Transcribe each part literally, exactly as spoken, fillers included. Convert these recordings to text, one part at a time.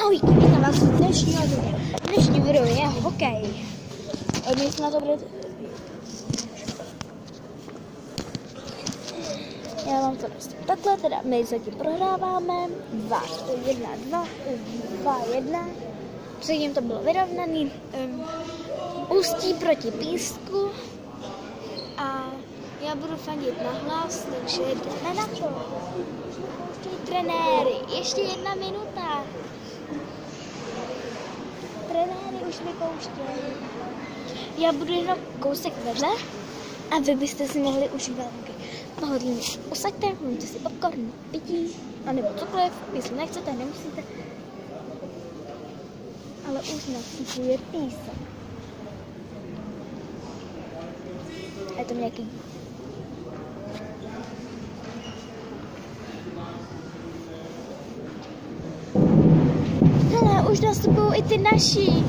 Ahoj, vítám vás v dnešního videa. Dnešní video je hokej. My jsme na to bude... Já vám to dostanu takhle, teda my zatím prohráváme. dva, jedna, dva, dva, jedna. Předtím to bylo vyrovnaný. Um, Ústí proti Písku. A já budu fandit na hlas, takže jdeme na to. Pouštějí trenéry. Ještě jedna minuta. Trenéry už vypouštějí. Já budu jenom kousek vedle a vy byste si mohli užívat hokej. Pohodlně usaďte, můžete si popcorn, pití, anebo cokoliv, jestli nechcete, nemusíte. Ale už nasypuje písek. A je to nějaký... Hele, už nastupují i ty naši.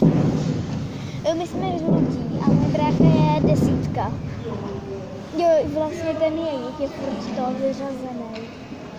My jsme žlutí a můj brácha je desítka. Jo, vlastně ten jejich je furt to vyřazený.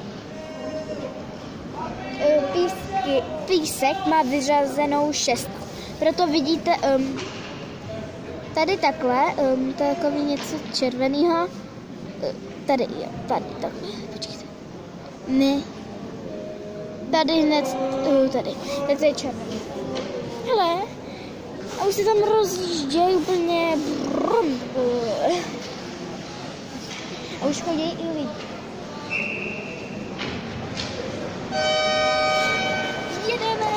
Písky, písek má vyřazenou šest. Proto vidíte um, tady takhle, um, to je takový něco červeného. Tady, jo, tady, takhle, počkejte. Ne. Tady hned, uh, tady, tady je červený. Hele, a už se tam rozjíždějí úplně. A už chodí i lidi. Jedeme!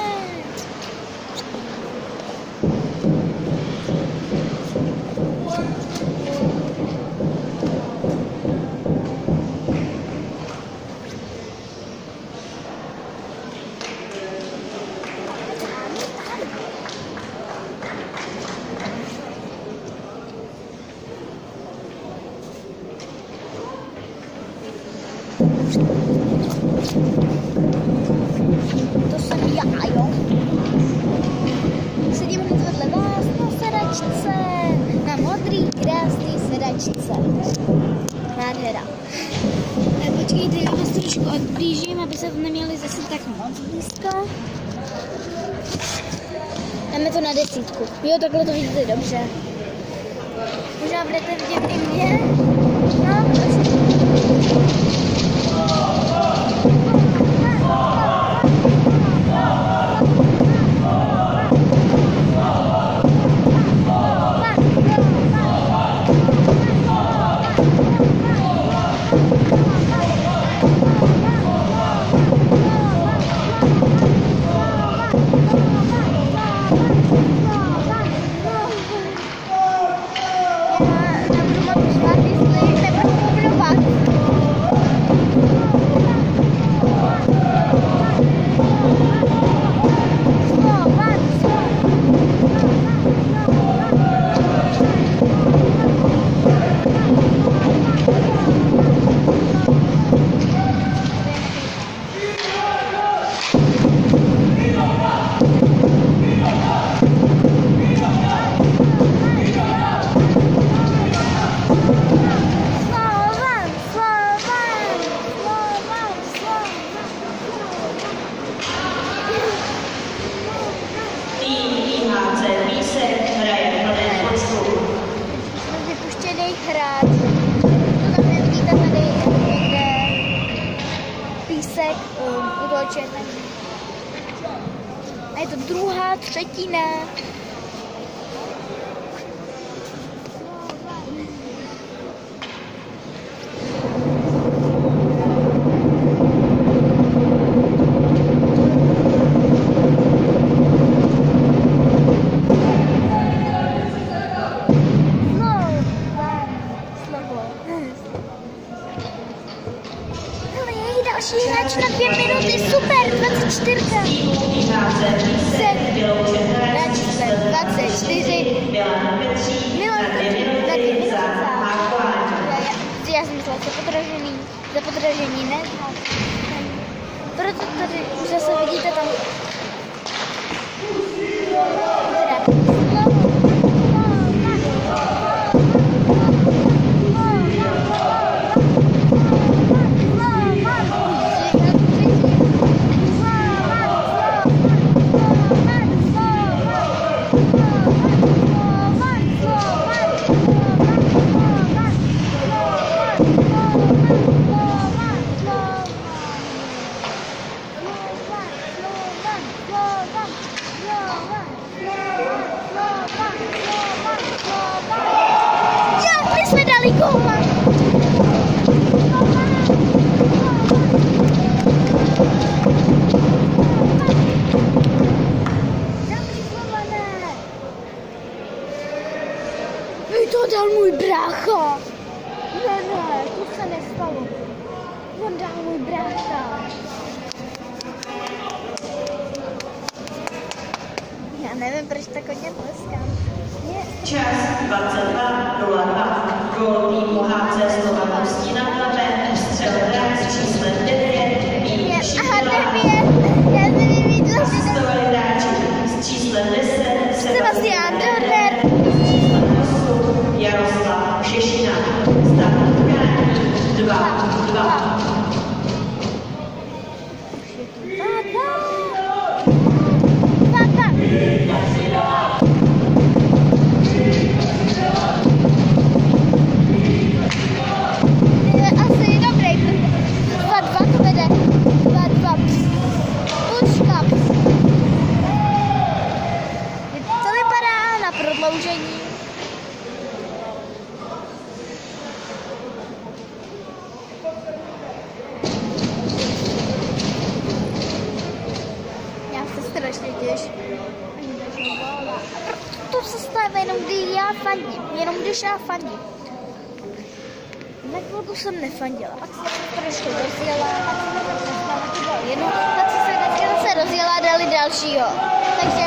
To jsem já, jo. Sedím hned vedle vás na sedačce. Na modrý, krásný sedačce. Nádhera. Počkejte, já vás trošku odblížím, aby se to neměli zase tak moc blízko. Dáme to na desítku. Jo, takhle to vidíte dobře. Možná budete vidět i mě. No, prosím. Písek um, u toho červeného. A je to druhá třetina. Další hráč na dvě minuty, super, dvacet čtyři. Na čísle dvacet čtyři. Milan taky nezvázá. Já jsem myslela, za podražení, za podražení ne. Proto tady už zase vidíte tam. Wow. Já, my jsme dali góla. Vy to dal můj brácha. Ne, ne, to se nestalo. On dal můj brácha. Já nevím, proč tak hodně tleskám. Čas dvacet dva nula dva. Gól týmu H C Slovan Ústí nad Labem. Střelec s číslem devět. Aha, devět. Já jsem nevěděla, že to... Asistovali hráči s číslem deset. Sebastian Dorner. Jaroslav Šešina. Stav utkání dva dva. Asi dobrý. dva dva to vede. dva dva. Pučka. To vypadá na prodloužení. Já se strašně těším. To se stává jenom, když já fandím. Jenom když já fandím. Na chvilku jsem nefandila. Pak jsem se trošku rozjela. Pak jsem se přestala, to bylo jedno. Pak jsem se dneska zase rozjela a dali dalšího. Takže...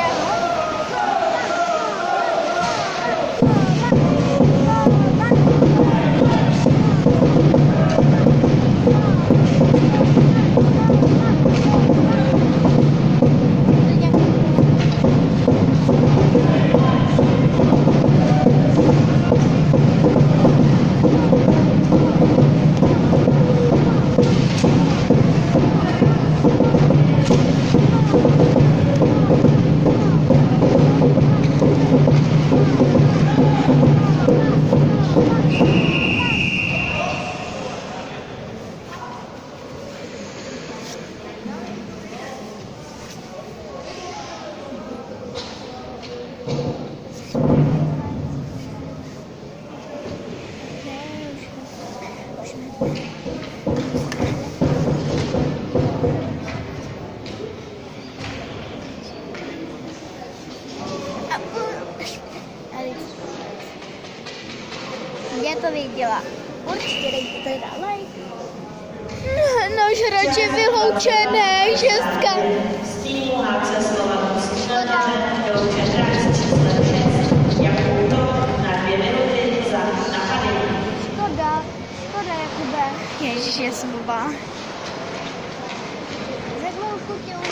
Já to věděla. Určitě dejte tady dál like. Náš hráč je vyloučený, šestka. Z týmu H C Slovan Ústí nad Labem vyloučen hráč s číslem šest. Jakub Tok na dvě minuty za napadení. Škoda, škoda Jakube. Ježiš, já jsem blbá. Za chvilku tě